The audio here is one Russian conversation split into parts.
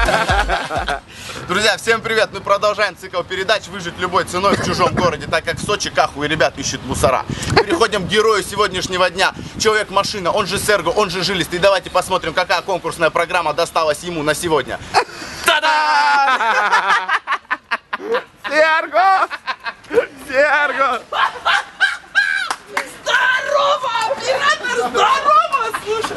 Друзья, всем привет! Мы продолжаем цикл передач «Выжить любой ценой в чужом городе», так как в Сочи Каху и ребят ищут мусора. Переходим к герою сегодняшнего дня. Человек-машина, он же Серго, он же Жилистый. Давайте посмотрим, какая конкурсная программа досталась ему на сегодня. Та-да! Серго! Серго! Здорово, оператор, здорово, слушай.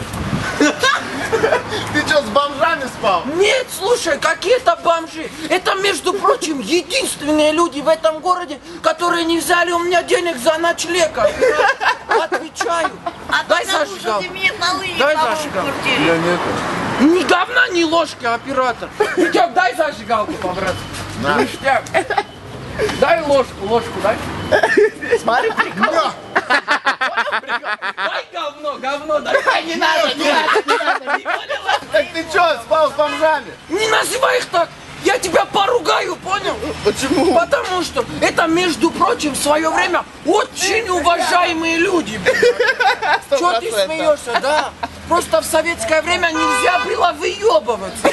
Ты что, с бомжами спал? Нет, слушай, какие-то бомжи. Это, между прочим, единственные люди в этом городе, которые не взяли у меня денег за ночлег. Отвечаю. Дай зажигалку. Дай зажигалку. Я нет. Ни говна, ни ложки, оператор. Витек, дай зажигалку, по-братски. Ништяк. Дай ложку, дай. Смотри, прикол. Дай говно, дай. Не надо. Так ты что, спал с бомжами? Не называй их так. Я тебя поругаю, понял? Почему? Потому что это, между прочим, в свое время очень уважаемые люди. Чего ты смеешься, да? Просто в советское время нельзя было выебываться.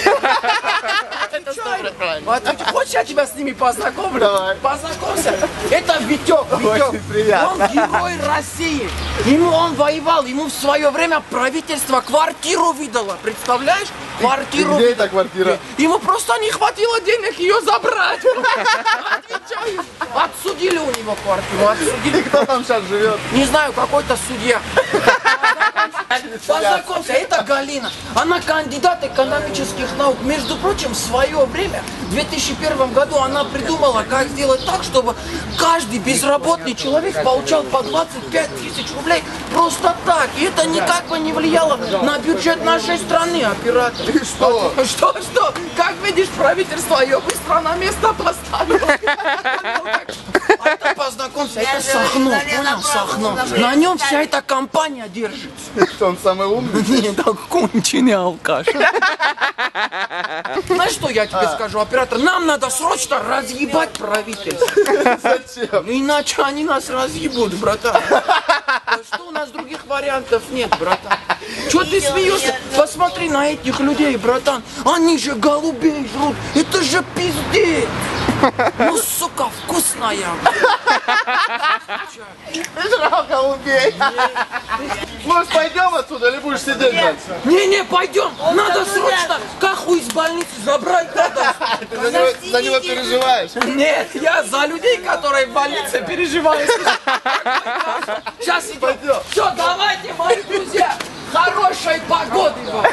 Хочешь, я тебя с ними познакомлю? Давай. Познакомься. Это Витек. Очень приятно. Он герой России. Он воевал. Ему в свое время правительство квартиру выдало. Представляешь? Квартиру. Где эта квартира? Ему просто не хватило денег ее забрать. Отвечаю. Отсудили у него квартиру. Отсудили. И кто там сейчас живет? Не знаю, какой-то судья. Познакомься, это Галина. Она кандидат экономических наук. Между прочим, в свое время, в 2001 году, она придумала, как сделать так, чтобы каждый безработный человек получал по 25 тысяч рублей просто так. И это никак бы не влияло на бюджет нашей страны, оператор. И что? Что? Как видишь, правительство ее быстро на место поставило. А это, познакомься, это Сахно, понял, Сахно. На нем вся эта компания держится. Что, он самый умный? Нет, так конченый алкаш. Знаешь, что я тебе скажу, оператор? Нам надо срочно разъебать правительство. Зачем? Иначе они нас разъебут, братан. Что у нас других вариантов нет, братан? Чего ты смеешься? Посмотри на этих людей, братан. Они же голубей жрут. Это же пиздец. Ну, сука, вкусная. Жрал голубей. Может, пойдем отсюда или будешь сидеть дальше? Не, пойдем. Надо срочно Каху из больницы забрать надо. Ты за него переживаешь? Нет, я за людей, которые в больнице переживают. Сейчас идем. Все, давайте, мои друзья. Хорошей погоды вам.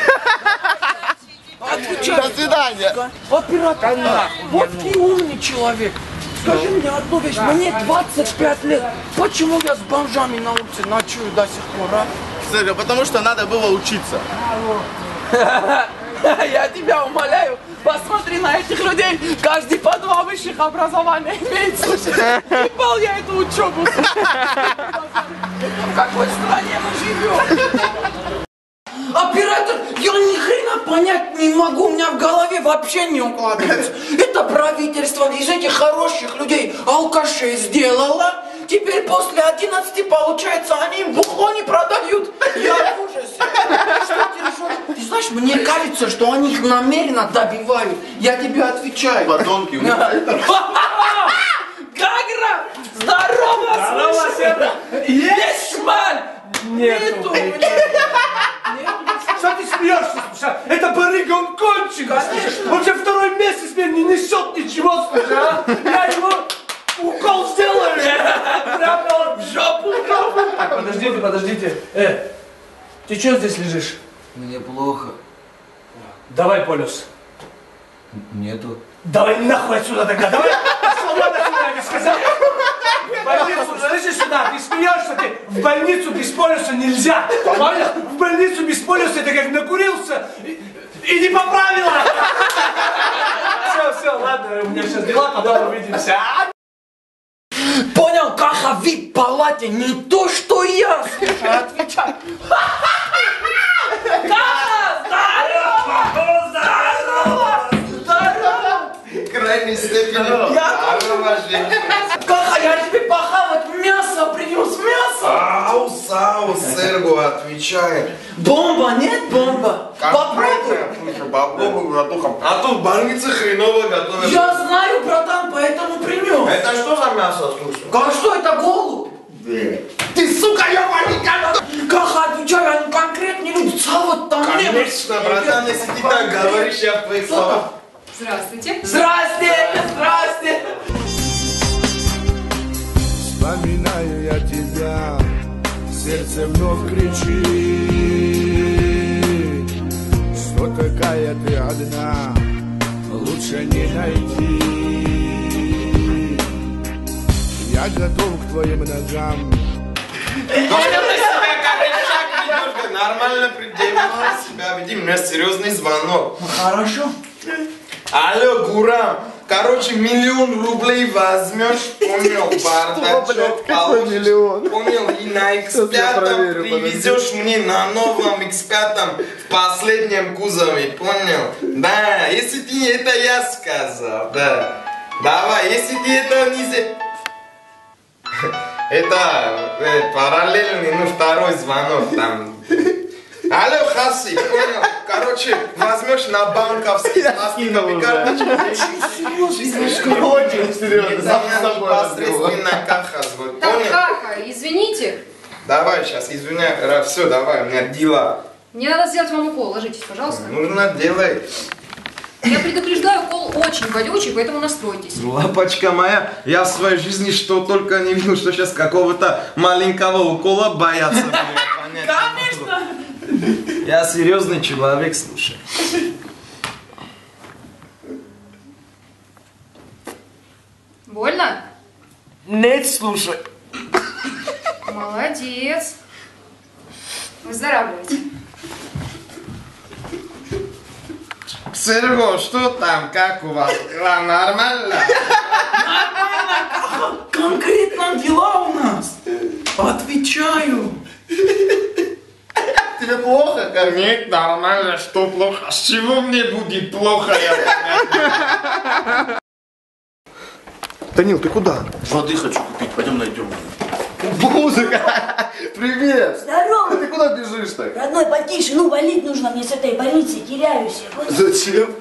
До свидания. Оператор, вот ты умный человек. Скажи мне одну вещь, мне 25 лет. Почему я с бомжами на улице ночую до сих пор, а? Серго, потому что надо было учиться. Я тебя умоляю, посмотри на этих людей. Каждый по 2 высших образования имеет. Слушай, ебал я эту учебу. В какой стране мы живем? Оператор, я ни хрена понять не могу, у меня в голове вообще не укладывается. Это правительство из этих хороших людей алкашей сделало. Теперь после 11, получается, они им бухло не продают. Я в ужасе. Что ты решил? Ты знаешь, мне кажется, что они их намеренно добивают. Я тебе отвечаю. Подонки. Гагра! Здорово, слушай! Есть шмаль! Нету! Что ты смеешься, слушай? Это барыга, он конченый, слушай. Он уже второй месяц мне не несет ничего, слушай, а? Я его укол сделаю. Прямо в жопу. Так, подождите. Ты что здесь лежишь? Мне плохо. Давай полюс. Нету. Давай нахуй отсюда тогда, давай. Пошел вон отсюда, я тебе сказал. В больницу, слышишь сюда, ты смеешься, ты в больницу без полюса нельзя. Понял? В больницу без полюса ты как накурился и не поправила. Все, ладно, у меня сейчас дела, потом увидимся. Понял, Каха в вип-палате не то, что я. Слушай, отвечай. Здорово! Крайний степени. Каха, я тебе похавать мясо принес, мясо! соус, Сергу отвечает. Бомба, нет бомба? Попробуй. Слушай, попробуй, братуха. А тут в больнице хреново готовят. Я знаю, братан, поэтому принес. Это что за мясо, слушай? А что это, голубь? Ты, сука, ебаный контор! Как отвечаю, они конкретно не любят вот там. Конечно, братан, если ты так говоришь, я в твоих словах. Здравствуйте. Здрасте, здрасте. Вспоминаю я тебя, сердце вновь кричит, что такая ты одна, лучше не найти. Я готов к твоим ногам. Нормально придерживай себя, веди, у меня серьезный звонок. Хорошо. Алло, Гурам, короче, 1 000 000 рублей возьмешь, понял, бардачок получишь, понял, и на X5 привезешь мне на новом X5 в последнем кузове, понял? Да, если ты это я сказал, да. Давай, если ты это не... Это параллельный, ну, второй звонок там. Алло, Хаси, понял? Короче, возьмешь на банковский пластиковый карточку. Серьезно, непосредственно Каха зовут, Так, понял? Каха, извините. Давай сейчас, извиняй, все, давай, у меня дела. Мне надо сделать вам укол. Ложитесь, пожалуйста. Нужно делать. Я предупреждаю, укол очень колючий, поэтому настройтесь. Лапочка моя, я в своей жизни что только не видел, что сейчас какого-то маленького укола боятся. Конечно. Я серьезный человек, слушай. Больно? Нет, слушай. Молодец. Выздоравливайте. Серго, что там, как у вас? Дела нормально? Конкретно дела у нас. Отвечаю. Тебе плохо, как? Нет, нормально, что плохо? С чего мне будет плохо, я понять не могу. Данил, ты куда? Воды хочу купить, пойдем найдем. Музыка! Привет! Здорово! Ты куда бежишь-то? Родной, потише, ну валить нужно мне с этой больницы, теряюсь я, понял? Зачем?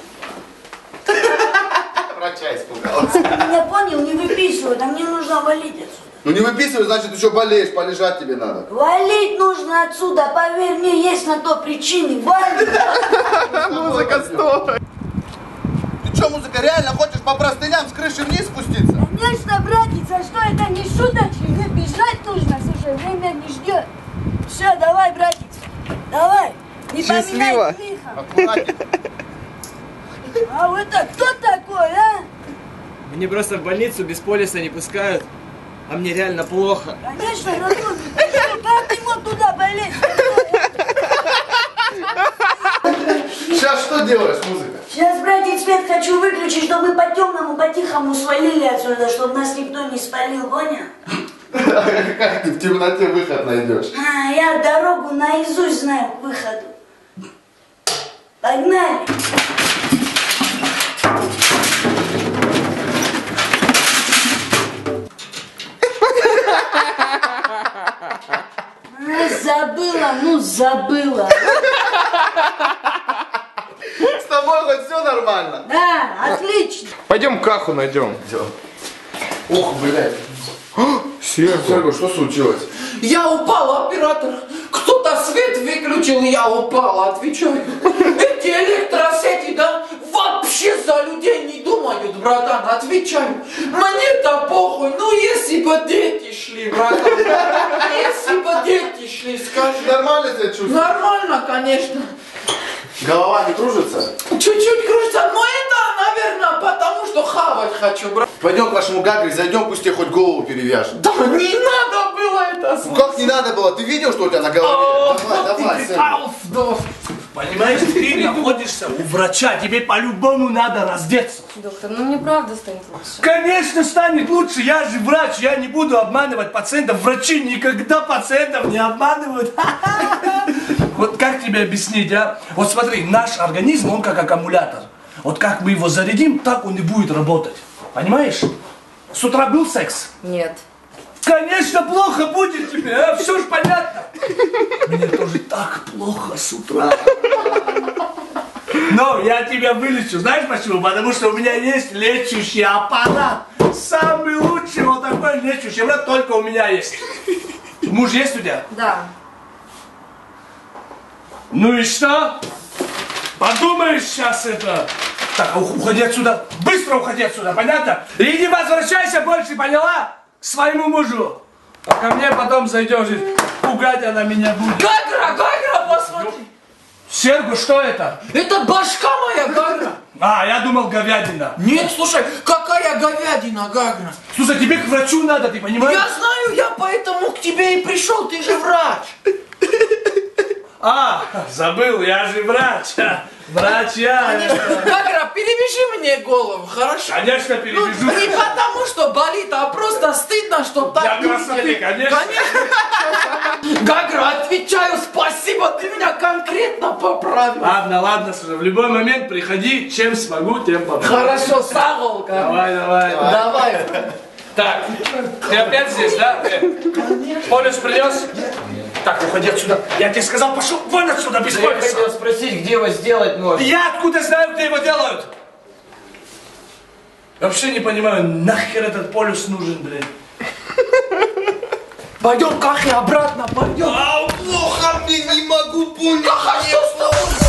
Врача испугался. Меня понял, не выписывают, а мне нужно валить отсюда. Ну не выписывай, значит еще болеешь, полежать тебе надо. Валить нужно отсюда, поверь мне, есть на то причины, валить! Музыка, стой! Ты что, музыка, реально хочешь по простыням с крыши вниз спуститься? Конечно, братец, а что это не шуточки, мне бежать нужно, слушай, время не ждет. Все, давай, братец, давай, не поминай лихо. Аккуратней. А вот это кто такой, а? Мне просто в больницу без полиса не пускают, а мне реально плохо. Конечно, родной, как ты мог туда полезть? Сейчас что делаешь, музыка? Сейчас, братец, свет хочу выключить, чтобы мы по-темному, по-тихому свалили отсюда, чтобы нас никто не спалил, понял? Как ты в темноте выход найдешь? А, я дорогу наизусть знаю к выходу. Погнали! Забыла, ну забыла. С тобой хоть все нормально? Да, отлично. Пойдем Каху найдем. Ох, блядь. Серго, что случилось? Я упал, оператор. Кто-то свет выключил, я упал, отвечаю. Эти электросети, да, вообще за людей не думают, братан, отвечаю. Мне-то похуй, ну если бы дети шли, братан. Если бы дети шли, скажи. Нормально себя чувствуешь? Нормально, конечно. Голова не кружится? Чуть-чуть кружится, но это, наверное, потому что хавать хочу, брат. Пойдем к вашему Гагре, зайдем, пусть тебе хоть голову перевяжет. Да не надо было это Ну как не надо было? Ты видел, что у тебя на голове? Давай, Серго. Понимаешь, ты находишься у врача, тебе по-любому надо раздеться. Доктор, ну мне правда станет лучше. Конечно, станет лучше, я же врач, я не буду обманывать пациентов. Врачи никогда пациентов не обманывают. Вот как тебе объяснить, а? Вот смотри, наш организм, он как аккумулятор. Вот как мы его зарядим, так он и будет работать. Понимаешь? С утра был секс? Нет. Конечно, плохо будет тебе, а? Все ж понятно. Мне тоже так плохо с утра. Но я тебя вылечу. Знаешь почему? Потому что у меня есть лечащий аппарат. Самый лучший вот такой лечащий аппарат только у меня есть. Муж есть у тебя? Да. Ну и что? Подумаешь сейчас это. Так, уходи отсюда. Быстро уходи отсюда, понятно? И не возвращайся больше, поняла? К своему мужу. А ко мне потом зайдешь и пугать она меня будет. Гагра, посмотри. Серго, что это? Это башка моя, Гагра. А, я думал говядина. Нет, слушай, какая говядина, Гагра? Слушай, тебе к врачу надо, ты понимаешь? Я знаю, я поэтому к тебе и пришел, ты же врач. А, забыл, я же врач. Врач я. Гагра, перевяжи мне голову, хорошо? Конечно, Ну, перевяжу. не потому, что болит, а просто стыдно, что так Для красоты, видели. конечно. Гагра, отвечаю, спасибо, ты меня конкретно поправил. Ладно, слушай, в любой момент приходи, чем смогу, тем поправлю. Хорошо, Саголка. Давай. Так, ты опять здесь, да? Полюс принес? Так, уходи отсюда. Я тебе сказал, пошел вон отсюда, без Я полюса. хотел спросить, где его сделать можно. Я откуда знаю, где его делают? Вообще не понимаю, нахер этот полюс нужен, блин. Пойдем, Кахи, обратно, пойдем. Плохо мне, не могу понять. Каха, что с тобой?